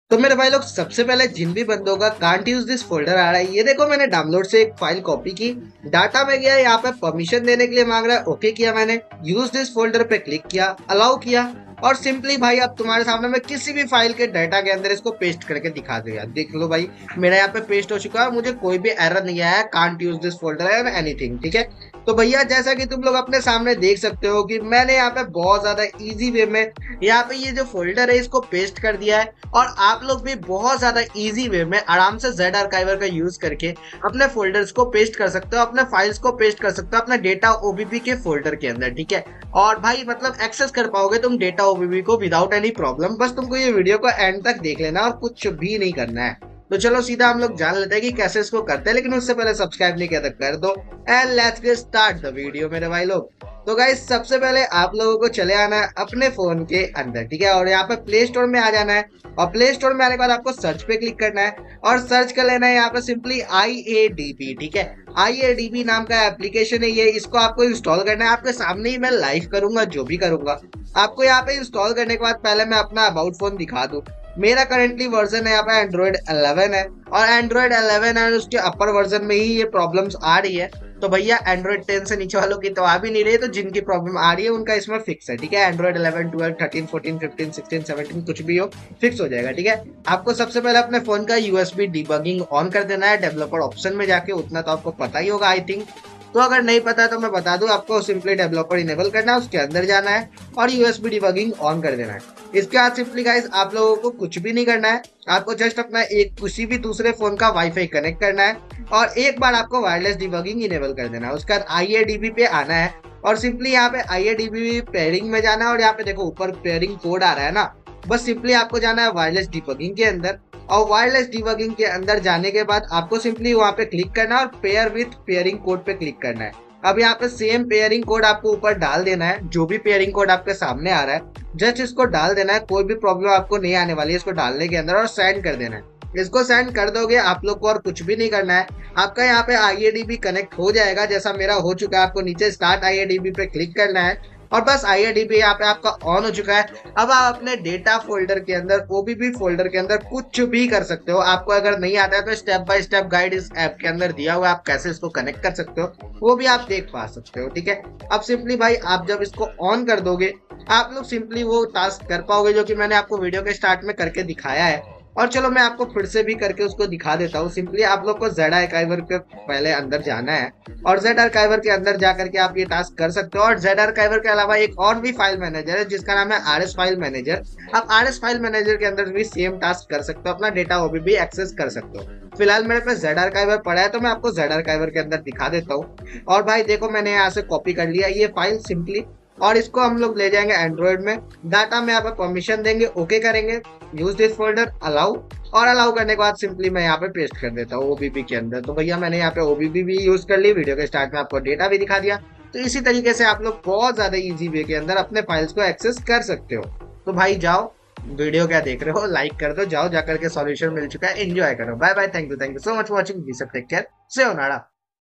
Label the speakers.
Speaker 1: तो मेरे भाई लोग सबसे पहले जिन भी बंदों का कांट यूज दिस फोल्डर आ रहा है, ये देखो मैंने डाउनलोड से एक फाइल कॉपी की, डाटा में गया, यहाँ पे परमिशन देने के लिए मांग रहा है, ओके किया मैंने, यूज दिस फोल्डर पे क्लिक किया, अलाउ किया, और सिंपली भाई अब तुम्हारे सामने मैं किसी भी फाइल के डाटा के अंदर इसको पेस्ट करके दिखा दूंगा। देख लो भाई, मेरा यहाँ पे पेस्ट हो चुका है, मुझे कोई भी एरर नहीं आया है, can't use this folder and anything. ठीक है, तो भैया जैसा कि तुम लोग अपने सामने देख सकते हो कि मैंने यहाँ पे बहुत ज्यादा इजी वे में यहाँ पे ये जो फोल्डर है इसको पेस्ट कर दिया है, और आप लोग भी बहुत ज्यादा इजी वे में आराम से जेड आर्काइवर का यूज करके अपने फोल्डर्स को पेस्ट कर सकते हो, अपने फाइल्स को पेस्ट कर सकते हो अपने डेटा ओबीबी के फोल्डर के अंदर। ठीक है, और भाई मतलब एक्सेस कर पाओगे तुम डेटा ओबीबी को विदाउट एनी प्रॉब्लम। बस तुमको ये वीडियो को एंड तक देख लेना और कुछ भी नहीं करना है। तो चलो सीधा हम लोग जान लेते हैं कि कैसे इसको करते हैं, लेकिन उससे पहले सब्सक्राइब नहीं किया तो कर दो and let's get start the video मेरे भाई लोग। तो गाइस सबसे पहले आप लोगों को चले आना है अपने फोन के अंदर। ठीक है, और यहाँ पे प्ले स्टोर में आ जाना है, और प्ले स्टोर में आने के बाद आपको सर्च पे क्लिक करना है और सर्च कर लेना है यहाँ पे सिंपली IADB। ठीक है, IADB नाम का एप्लीकेशन है ये, इसको आपको इंस्टॉल करना है। आपके सामने ही मैं लाइव करूंगा जो भी करूंगा। आपको यहाँ पे इंस्टॉल करने के बाद पहले मैं अपना अबाउट फोन दिखा दूं। मेरा करंटली वर्जन है यहाँ पे एंड्रॉइड 11 है, और एंड्रॉइड 11 है उसके अपर वर्जन में ही ये प्रॉब्लम्स आ रही है। तो भैया एंड्रॉइड 10 से नीचे वालों की तो आ भी नहीं रही है, तो जिनकी प्रॉब्लम आ रही है उनका इसमें फिक्स है। ठीक है, एंड्रॉइड 11, 12, 13, 14, 15, 16, 17 कुछ भी हो, फिक्स हो जाएगा। ठीक है, आपको सबसे पहले अपने फोन का USB डिबगिंग ऑन कर देना है डेवलपर ऑप्शन में जाके, उतना तो आपको पता ही होगा आई थिंक। तो अगर नहीं पता है तो मैं बता दूं, आपको सिंपली डेवलपर इनेबल करना है, उसके अंदर जाना है और USB डिबगिंग ऑन कर देना है। इसके बाद सिंपली गाइस आप लोगों को कुछ भी नहीं करना है, आपको जस्ट अपना एक किसी भी दूसरे फोन का वाईफाई कनेक्ट करना है और एक बार आपको वायरलेस डिबगिंग इनेबल कर देना है। उसके बाद IADB पे आना है और सिंपली यहाँ पे IADB पेयरिंग में जाना है, और यहाँ पे देखो ऊपर पेयरिंग कोड आ रहा है ना, बस सिंपली आपको जाना है वायरलेस डिबगिंग के अंदर, और वायरलेस डिबगिंग के अंदर जाने के बाद आपको सिंपली वहां पे क्लिक करना है और पेयर विथ पेयरिंग कोड पे क्लिक करना है। अब यहाँ पे सेम पेयरिंग कोड आपको ऊपर डाल देना है, जो भी पेयरिंग कोड आपके सामने आ रहा है जस्ट इसको डाल देना है, कोई भी प्रॉब्लम आपको नहीं आने वाली है इसको डालने के अंदर, और सेंड कर देना है। इसको सेंड कर दोगे आप लोग को और कुछ भी नहीं करना है, आपका यहाँ पे IADB कनेक्ट हो जाएगा, जैसा मेरा हो चुका है। आपको नीचे स्टार्ट IADB पे क्लिक करना है और बस IADB यहाँ पे आपका ऑन हो चुका है। अब आप अपने डेटा फोल्डर के अंदर OBB फोल्डर के अंदर कुछ भी कर सकते हो। आपको अगर नहीं आता है तो स्टेप बाय स्टेप गाइड इस ऐप के अंदर दिया हुआ है, आप कैसे इसको कनेक्ट कर सकते हो वो भी आप देख पा सकते हो। ठीक है, अब सिंपली भाई आप जब इसको ऑन कर दोगे आप लोग सिंपली वो टास्क कर पाओगे जो कि मैंने आपको वीडियो के स्टार्ट में करके दिखाया है। और चलो मैं आपको फिर से भी करके उसको दिखा देता हूँ। सिंपली आप लोग को जेड आर्काइवर के पहले अंदर जाना है, और जेड आर्काइवर के अंदर जाकर के आप ये टास्क कर सकते हो। और जेड आर्काइवर के अलावा एक और भी फाइल मैनेजर है जिसका नाम है RS फाइल मैनेजर। आप RS फाइल मैनेजर के अंदर भी सेम टास्क कर सकते हो, अपना डेटा OBB एक्सेस कर सकते हो। फिलहाल मेरे पास जेड आर्काइवर पड़ा है तो मैं आपको जेड आर्काइवर के अंदर दिखा देता हूँ। और भाई देखो मैंने यहाँ से कॉपी कर लिया ये फाइल सिंपली, और इसको हम लोग ले जाएंगे एंड्रॉइड में, डाटा में यहाँ पे परमिशन देंगे, ओके करेंगे, यूज दिस फोल्डर, अलाउ, और अलाउ करने के बाद सिंपली मैं यहाँ पे पेस्ट कर देता हूँ OBB के अंदर। तो भैया मैंने यहाँ पे OBB भी यूज कर ली, वीडियो के स्टार्ट में आपको डेटा भी दिखा दिया। तो इसी तरीके से आप लोग बहुत ज्यादा इजी वे के अंदर अपने फाइल्स को एक्सेस कर सकते हो। तो भाई जाओ, वीडियो क्या देख रहे हो, लाइक कर दो, जाओ जाकर के सॉल्यूशन मिल चुका है, एंजॉय करो। Bye bye, thank you so much for watching, take care, से